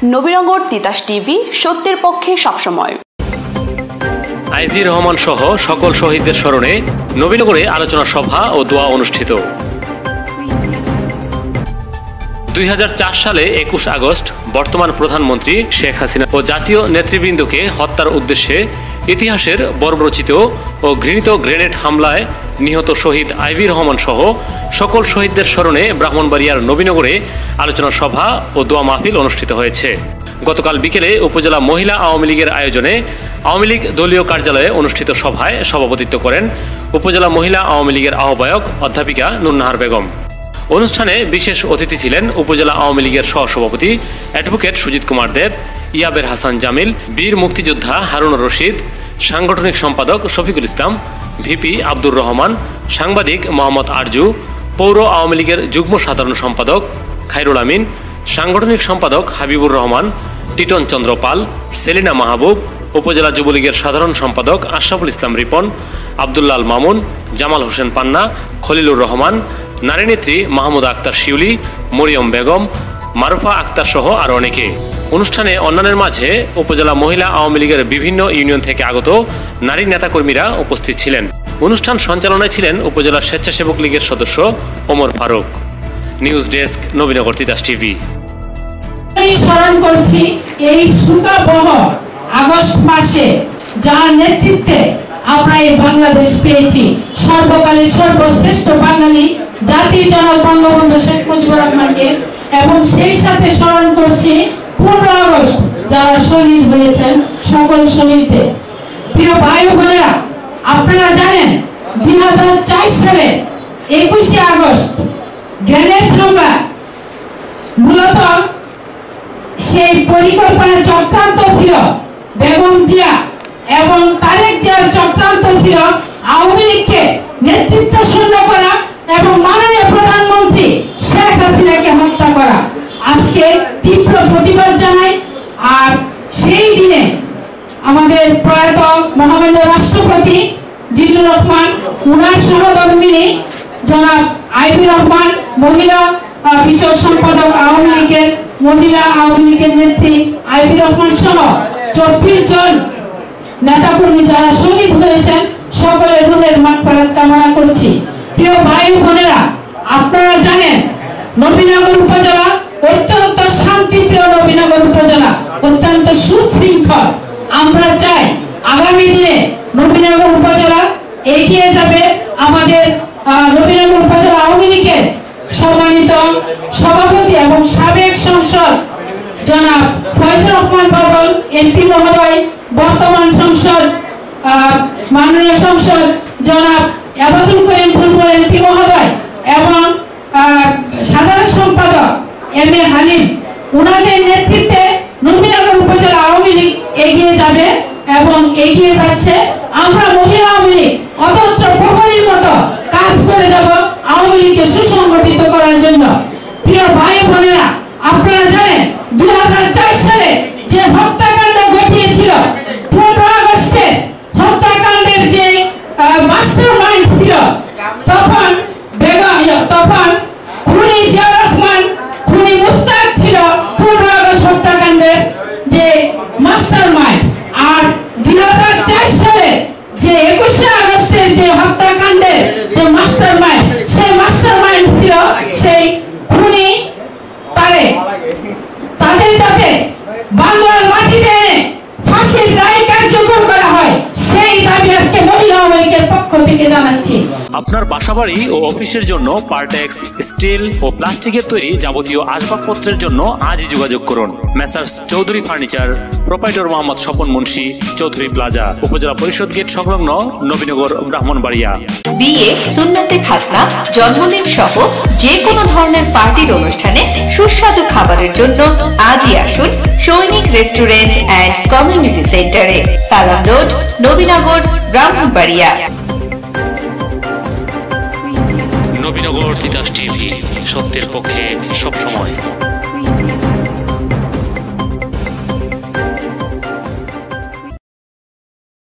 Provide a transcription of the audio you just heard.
Nabinagar Titas TV, সত্যের পক্ষে সবসময়। আইভি রহমান সহ সকল শহীদদের স্মরণে নবীনগরে আলোচনা সভা ও দোয়া অনুষ্ঠিত। 2004 সালে 21 আগস্ট বর্তমান প্রধানমন্ত্রী শেখ হাসিনা ও জাতীয় নেতৃবৃন্দকে হত্যার উদ্দেশ্যে ইতিহাসের বর্বরচিত ও ঘৃণিত গ্রেনেড হামলায় নিহত শহীদ আইভি রহমান সহ সকল শহীদদের স্মরণে ব্রাহ্মণবাড়িয়ার নবীনগরে আলোচনা সভা ও দোয়া মাহফিল অনুষ্ঠিত হয়েছে। গতকাল বিকেলে উপজেলা মহিলা আওয়ামী লীগের আয়োজনে আওয়ামী লীগ দলীয় কার্যালয়ে অনুষ্ঠিত সভায় সভাপতিত্ব করেন উপজেলা মহিলা আওয়ামী লীগের আহ্বায়ক অধ্যাপিকা নুরনাহার বেগম। অনুষ্ঠানে বিশেষ অতিথি ছিলেন উপজেলা আওয়ামী লীগের সহসভাপতি অ্যাডভোকেট সুজিত কুমার দেব, ইয়াবের হাসান জামিল, বীর মুক্তিযোদ্ধা হারুনুর রশিদ, সাংগঠনিক সম্পাদক শফিকুল ইসলাম, ভিপি আব্দুর রহমান, সাংবাদিক মোহাম্মদ আরজু, পৌর আওয়ামী লীগের যুগ্ম সাধারণ সম্পাদক খায়রুল আমিন, সাংগঠনিক সম্পাদক হাবিবুর রহমান, টিটন চন্দ্র পাল, সেলিনা মাহবুব, উপজেলা যুবলীগের সাধারণ সম্পাদক আশরাফুল ইসলাম রিপন, আব্দুল্লাল মামুন, জামাল হোসেন পান্না, খলিলুর রহমান, নারীনেত্রী মাহমুদা আক্তার শিউলি, মরিয়ম বেগম, মারুফা আক্তার সহ আরো অনেকে। অনুষ্ঠানে অন্যান্যের মাঝে উপজেলা মহিলা আওয়ামী লীগের বিভিন্ন ইউনিয়ন থেকে আগত নারী নেতাকর্মীরা উপস্থিত ছিলেন। অনুষ্ঠান সঞ্চালনায় ছিলেন উপজেলা স্বেচ্ছাসেবক লীগের সদস্য Omar Faruk. News desk, Nabinagar Titas TV. আমি স্মরণ করছি এই সুকাবহ আগস্ট মাসে যার নেতৃত্বে আমরা এই বাংলাদেশ পেয়েছি, সর্বকালের সর্বশ্রেষ্ঠ বাঙালি জাতির জনক বঙ্গবন্ধু শেখ মুজিবুর রহমানকে, এবং সেই সাথে স্মরণ করছি 15 আগস্ট যারা শহীদ হয়েছেন সকল শহীদদের। প্রিয় ভাই বোনেরা, আপনারা জানেন 2004 সালে 21 আগস্ট গ্রেনেড হামলা মূলত সেই পরিকল্পনা চক্রান্ত ছিল বেগম জিয়া এবং তারেক জিয়ার চক্রান্ত ছিল আওয়ামী লীগকে নেতৃত্ব শূন্য করা এবং মাননীয় প্রধানমন্ত্রী শেখ হাসিনাকে হত্যা করা। আজকে তীব্র প্রতিবাদ জানাই। আর সেই দিনে আমাদের প্রয়াত মহামান্য রাষ্ট্রপতি জিল্লুর রহমান, উনার সহধর্মিণী জনাব আইভি রহমান, মহিলা বিষয়ক সম্পাদক আওয়ামী লীগের, মহিলা আওয়ামী লীগের নেত্রী আইভি রহমান সহ 24 জন নেতাকর্মী যারা শহীদ হয়েছেন সকলের রুহের মাগফিরাত কামনা করছি। প্রিয় ভাই বোনেরা, আপনারা জানেন নবীনগর উপজেলা অত্যন্ত শান্তিপ্রিয়, নবীনগর উপজেলা অত্যন্ত সুশৃঙ্খল। আমরা চাই আগামী দিনে নবীনগর উপজেলা এগিয়ে যাবে। আমাদের নবীনগর উপজেলা আওয়ামী লীগের সম্মানিত সভাপতি এবং সাবেক সংসদ জনাব ফয়জুর রহমান বাদল এমপি মহোদয়, বর্তমান সংসদ মাননীয় সংসদ জনাব আবাদুল করিম বুলবুল এমপি মহোদয় এবং সাধারণ সম্পাদক এম এ হালিম, উনাদের নেতৃত্বে নবীনগর উপজেলা আওয়ামী লীগ এগিয়ে যাবে এবং এগিয়ে যাচ্ছে। আমরা মহিলা আওয়ামী লীগ অতন্ত্র প্রহরীর মতো কাজ করে যাব আওয়ামী লীগকে সুসংগঠিত করার জন্য। প্রিয় ভাই বোনেরা, আপনারা জানেন 2004 সালে যে হত্যাকাণ্ড ঘটিয়েছিল, 15 আগস্টের হত্যাকাণ্ডের যে মাস্টার মাইন্ড ছিল তখন খুনি জিয়া রহমান, খুনি মুস্তাক ছিল 15 আগস্ট হত্যাকাণ্ডের যে মাস্টার মাইন্ড। আর 2004 সালে যে 21 আগস্টের যে হত্যাকাণ্ডের যে মাস্টার মাইন্ড, সেই মাস্টার মাইন্ড ছিল সেই খুনি তারেক। তাদের যাতে বাংলার মাটিতে ফাঁসির রায় কার্যকর করা হয়, সেই দাবি আজকে মহিলা আওয়ামী লীগের পক্ষ থেকে জানাচ্ছি। আপনার বাসাবাড়ি ও অফিসের জন্য পার্টেক্স, স্টিল ও প্লাস্টিকের তৈরি যাবতীয় আসবাবপত্রের জন্য আজই যোগাযোগ করুন। Messrs Chowdhury furniture, proprietor Mohammad Swapan Munshi, Chowdhury plaza, উপজেলা পরিষদ গেট সংলগ্ন, নবীনগর, ব্রাহ্মণবাড়িয়া। বিয়ে, সুন্নতে খাতনা, জন্মদিন সহ যে কোনো ধরনের পার্টির অনুষ্ঠানে সুস্বাদু খাবারের জন্য আজই আসুন সৈনিক রেস্টুরেন্ট অ্যান্ড কমিউনিটি সেন্টারে, সালাম রোড, নবীনগর, ব্রাহ্মণবাড়িয়া। নবীনগর তিতাস টিভি, সত্যের পক্ষে সবসময়।